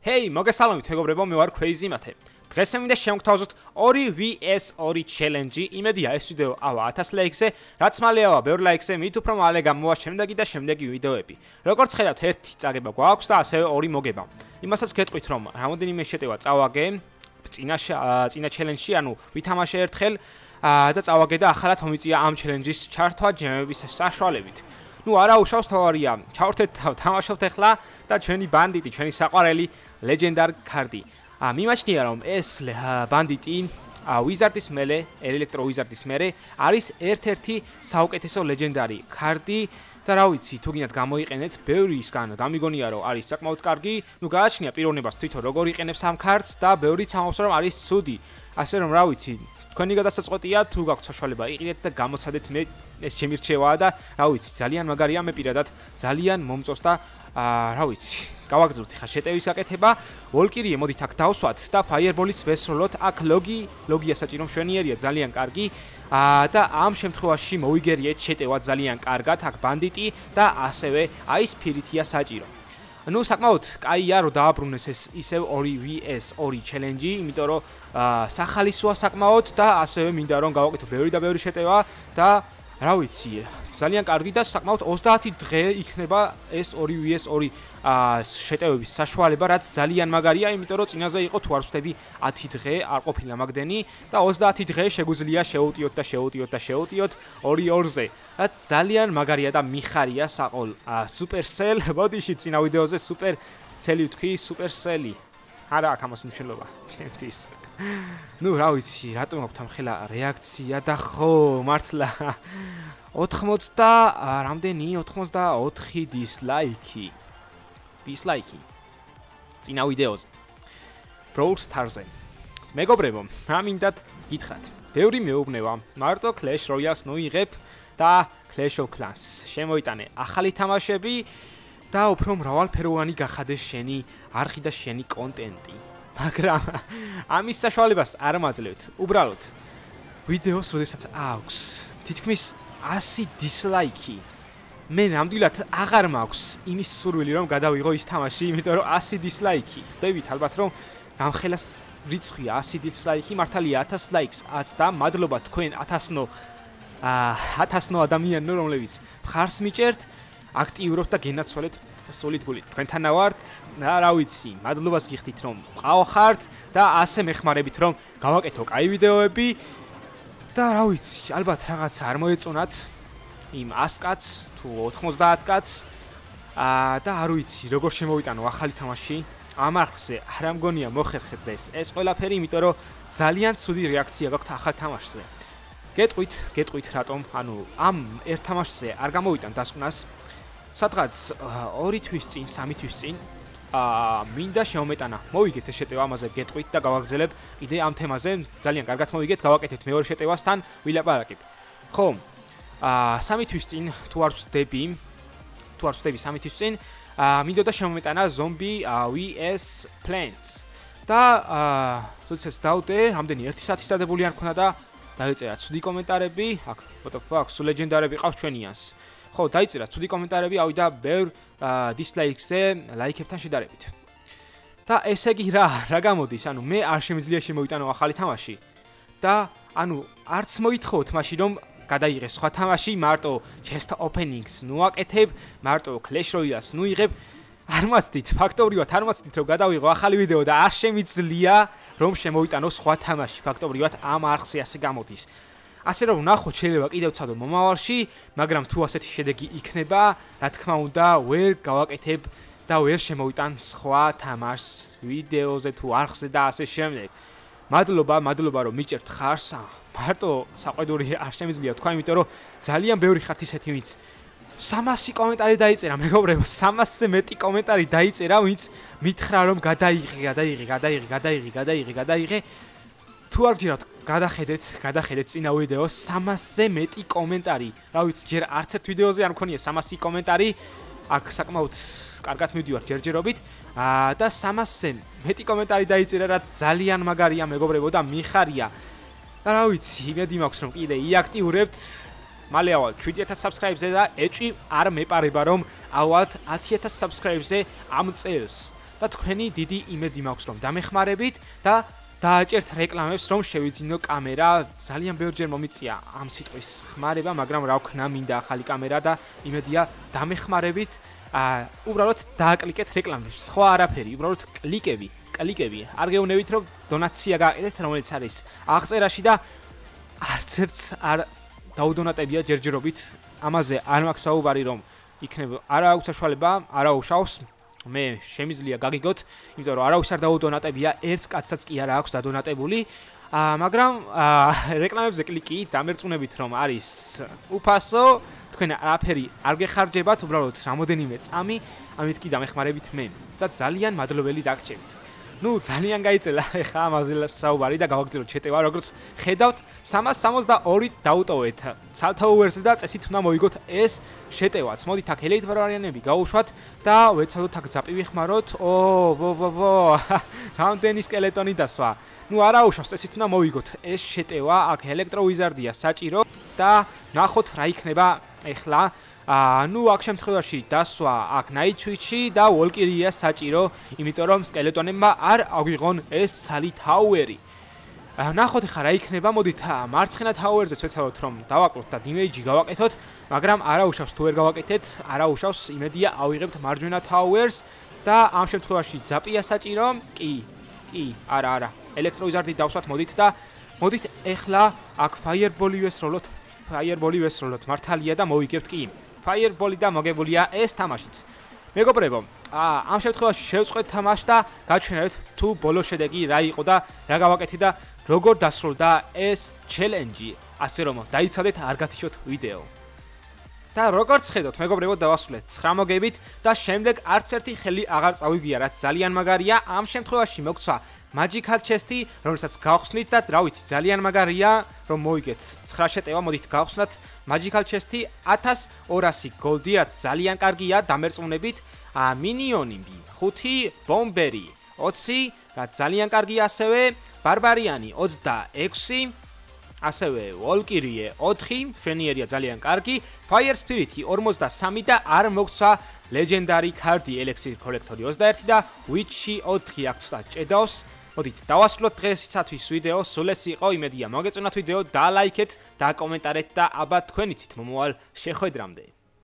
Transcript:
Hey, მოგესალმებით მეგობრებო, მე ვარ Crazy Mate. დღეს მინდა შევგთავაზოთ 2vs2 challenge-ი. იმედია ეს ვიდეო ავა 1000 ლაიქზე, რაც მალე ავა ბევრ ლაიქზე, მით უფრო მალე გამოვა შემდეგი და შემდეგი ვიდეოები. როგორც ხედავთ, ერთი წაგება გვაქვს და ასევე ორი მოგება. იმასაც გეტყვით, რომ რამოდენიმე შეტევა წავაგე წინა challenge-ში, ანუ ვითამაშე ერთხელ და წავაგე და ახალად მომიწია ამ challenge-ის ჩართვა ჯემების საშუალებით. ნუ არა უშავს თავარია, ჩავერთეთ თამაშობთ ახლა და ჩვენი ბანდიტი, ჩვენი საყვარელი Legendary card-ი. მიმაჩნია რომ ეს ბანდიტი Wizard-ის მერე, Electro Wizard-ის მერე არის ერთ-ერთი საუკეთესო Legendary card-ი და რა ვიცი, თუ გინდათ გამოიყენეთ, ბევრისგან გამიგონია რომ არის საკმაოდ კარგი, ნუ გააჩნია პიროვნებას თვითონ როგორ იყენებს ამ card-ს და ბევრი ცამობს რომ არის ცუდი. ასე რომ რა ვიცი, თქვენი გადასაწყვეტია თუ გაქვთ საშუალება იყიდეთ და გამოცადეთ, მე ეს ჩემი რჩევაა და რა ვიცი, ძალიან მაგარია, მე პირადად ძალიან მომწონს და რა ვიცი, გავაგრძელებთ ხა შეტევის აკეთება. ვოლკირიე მოდით აქ დავსვათ და ფაიერბოლიც ვესროლოთ. აქ ლოგია საჭირო მშვენიერია, ძალიან კარგი. და ამ შემთხვევაში მოვიგერიეთ შეტევა ძალიან კარგად, აქ ბანდიტი და ასევე აი ეს ფირითია საჭირო. ნუ საკმაოდ კაია რომ დააბრუნეს ეს ისევ 2vs2 challenge-ი, იმიტომ რომ სახალისოა საკმაოდ და ასევე მინდა რომ გავაკეთო ბევრი და ბევრი შეტევა და რა ვიცი, ძალიან კარგი და საკმაოდ 30 დღე იქნება ეს 2vs2 შეტევების საშუალება, რაც ძალიან მაგარია, იმიტომ რომ წინაზე იყო თუ არ ვხდები 10 დღე არ ყოფილა მაგდენი და 30 დღე შეგვიძლია შევუტიოთ და შევუტიოთ 2-2-ზე. რაც ძალიან მაგარია და მიხარია საყოლ Supercell. ბოდიში წინა ვიდეოზე Supercell-ი ვთქვი, Supercell-ი. არა აქ ამას მნიშვნელობა, ჩემთვის. ნუ რა ვიცი, რატომ აქვს ამ ხელა რეაქცია და ხო, მართლა 80 და რამდენი 84 დისლაიკი. წინა ვიდეოზე. Brawl Stars-ზე. მეგობრებო, რა მინდათ გითხრათ? ბევრი მეუბნება, მარტო Clash Royale-ს ნუიღებ და Clash of Clans. შემოიტანე ახალი თამაშები და უფრო მრავალფეროვანი გახადეს შენი არხი და შენი კონტენტი. მაგრამ ამის საშუალებას არ მაძლევთ. უბრალოდ ვიდეოს როდესაც აქვს თითქმის 100 დისლაიკი. მე ნამდვილად აღარ მაქვს იმის სურვილი რომ გადავიღო ის თამაში, იმიტომ რომ 100 დისლაიკი. ხვდებით ალბათ რომ გამხელას რიცხვია 100 დისლაიკი, მართალია 1000 ლაიქს და მადლობა თქვენ 1000 ადამიანო, რომლებიც მხარს მიჭერთ, აქტიურობთ და გენაცვალეთ სულით გულით. თქვენთან ვართ და რა ვიცი, მადლობას გიხდით რომ ყავხართ და ასე მეხმარებით რომ გავაკეთო კაი ვიდეოები და რა ვიცი, ალბათ რაღაცა არ მოეწონათ იმ 100 კაცს თუ 90 კაცს და არ ვიცი როგორ შემოვიტანო ახალი თამაში. ამ არხზე არ ამგონია მოხერხებდეს ეს ყველაფერი, იმიტომ რომ ძალიან ცუდი რეაქცია გაქვთ ახალ თამაშზე. გეტყვით რატომ, ანუ ამ ერთ თამაშზე არ გამოვიტან დასკვნას. სადღაც 2 თვის წინ, 3 თვის წინ მინდა შევმეტანა. მოვიგეთ ეს შეტევა, ამაზე გეტყვით და გავაგრძელებ კიდე ამ თემაზე. ძალიან კარგად მოვიგეთ, გავაკეთებთ მეორე შეტევასთან, ვილაპარაკებ. ხო, 3 თვის წინ თუ არ ვწდები 3 თვის წინ მინდოდა შევმეტანა Zombie vs Plants. და როდესაც დავდე, რამდენი 1 საათის დადებული არ მქონდა და დაიწერა ცუდი კომენტარები, აქ what the fuck, სულ ლეგენდარები ყავს ჩვენიანს. ხო, დაიწერა ცუდი კომენტარები, ავიდა ბევრ დისლაიქზე ლაიქებთან შედარებით. და ესე იგი რა გამოდის, ანუ მე არ შემიძლია შემოვიტანო ახალი თამაში და ანუ არც მოითხოვთ მაშინ რომ გადაიღეს სხვა თამაში, მარტო chest openings ნუაკეთებ, მარტო Clash Royale-ს ნუიღებ. არ მაცდით, ფაქტობრივად არ მაცდით რომ გადავიღო ახალი ვიდეო და არ შემიძლია რომ შემოვიტანო სხვა თამაში. ფაქტობრივად ამ არხზე ასე გამოდის. ასე რომ ნახოთ, შეიძლება კიდევ ცადო მომავალში, მაგრამ თუ ასეთი შედეგი იქნება, რა თქმა უნდა, ვერ გავაკეთებ და ვერ შემოვიტან სხვა თამაშს ვიდეოზე თუ არხზე და ასე შემდეგ. მადლობა რომ მიჭერთ ხარს. მარტო საყვედური არ შემიძლია თქვა, იმიტომ რომ ძალიან ბევრი ხართ ისეთი, ვინც 300 კომენტარი დაიწერა, მეგობრებო, 300-ზე მეტი კომენტარი დაიწერა, ვინც მითხრა რომ გადაიღე. თუ არ გჯერათ, გადახედეთ წინა ვიდეოს 300-ზე მეტი კომენტარი. რა ვიცი, ჯერ არც ერთ ვიდეოზე არ მქონია 300 კომენტარი. აქ საკმაოდ კარგად მივდივარ ჯერჯერობით და 300-ზე მეტი კომენტარი დაიწერა, რა ძალიან მაგარია მეგობრებო და მიხარია. და რა ვიცი, იმედი მაქვს რომ კიდე იაქტიურებთ. მალე ავალ 7000 subscribe-ზე და ეჭვი არ მეპარება რომ ავალთ 10000 subscribe-ზე ამ წელს. და თქვენი დიდი იმედი მაქვს რომ დამეხმარებით და დააჭერთ რეკლამებს რომ შევიძინო კამერა. ძალიან ბევრჯერ მომიწია ამ სიტყვის ხმარება, მაგრამ რა ვქნა, მინდა ახალი კამერა და იმედია დამეხმარებით. უბრალოდ დააკლიკეთ რეკლამებს. სხვა არაფერი, უბრალოდ კლიკები. არ გეუბნებით რომ დონაცია გააკეთეთ, რომელიც არის აღწერაში და არც ერთს არ დაუდონატებია ჯერჯერობით. ამაზე არ მაქვს საუბარი რომ იქნება არა აქვს საშუალება, არა უშავს. მე შემიძლია გაგიგოთ, იმიტომ რომ არავის არ დაუდონატებია, ერთ კაცსაც კი არ აქვს დადონატებული. მაგრამ რეკლამებზე კლიკი დამერწმუნებით რომ არის უფასო, თქვენ არაფერი არ გეხარჯებათ, უბრალოდ რამოდენიმე წამი, ამით კი დამეხმარებით მე და ძალიან მადლობელი დაგჭერით. ნუ ძალიან გაიწელა ეხა ამაზე საუბარი და გავაგრძელოთ შეტევა, როგორც ხედავთ 362 დაუტოვეთ ცალთაო ვერსზე და წესით უნდა მოიგოთ ეს შეტევაც. მოდით აქ ელექტროვარიანები გაუშვათ და ვეცადოთ აქ ძაპი ვიხმაროთ. რამდენი სკელეტონი დასვა. ნუ არა უშავს, წესით უნდა მოიგოთ ეს შეტევა. აქ ელექტროვიზარდია საჭირო და ნახოთ რა იქნება ეხლა. ნუ აქ შემთხვევაში დასვა აქ ნაიჩვიჩი და ვოლკირია საჭირო, იმიტომ რომ სკელეტონებმა არ აგვიღონ ეს ცალი თაუერი. ნახოთ ხა რა იქნება, მოდით მარცხენა თაუერზე ვეცადოთ რომ დავაკლოთ და დიმეიჯი გავაკეთოთ, მაგრამ არა უშავს თუ ვერ გავაკეთეთ, არა უშავს, იმედია ავიღებთ მარჯვენა თაუერს და ამ შემთხვევაში ძაპია საჭირო. კი, არა, ელექტროვიზარდით დავსვათ, მოდით და მოდით ეხლა აქ ფაიერბოლი ვესროლოთ, მართალია და მოვიგებთ კი. ფაიერბოლი და მოგებულია ეს თამაშიც. მეგობრებო, ამ შემთხვევაში შევწყვეთ თამაშს და გაჩვენებთ თუ ბოლოს შედეგი რა იყო და რა გავაკეთე და როგორ დასრულდა ეს ჩელენჯი. ასე რომ დაიცადეთ, არ გათიშოთ ვიდეო. და როგორც ხედავთ, მეგობრებო, დავასრულეთ 9 მოგებით და შემდეგ არც ერთი ხელი აღარ წავიგია, რაც ძალიან მაგარია. ამ შემთხვევაში მოგცვა Magical Chest-ი, რომელსაც გავხსნით და რა ვიცი, ძალიან მაგარია, რომ მოიგეთ 9 შეტევა, მოდით გავხსნათ Magical Chest-ი 1200 გოლდი, რაც ძალიან კარგია, დამერწმუნებით. მინიონები 5, ბომბერი 20, რაც ძალიან კარგია ასევე, ბარბარიანი 26, ასევე ვოლკირიე 4, მშვენიერია ძალიან კარგი, Fire Spirit 43 და არ მოგცვა Legendary Card-ი Elixir Collector 21 და Witch 4 აქვს და ჭედავს. მოდით დავასრულოთ დღეისათვის ვიდეო, სულ ეს იყო, იმედია მოგეწონათ ვიდეო, დალაიქეთ და კომენტარეთ და აბა თქვენ იცით მომავალ შეხვედრამდე.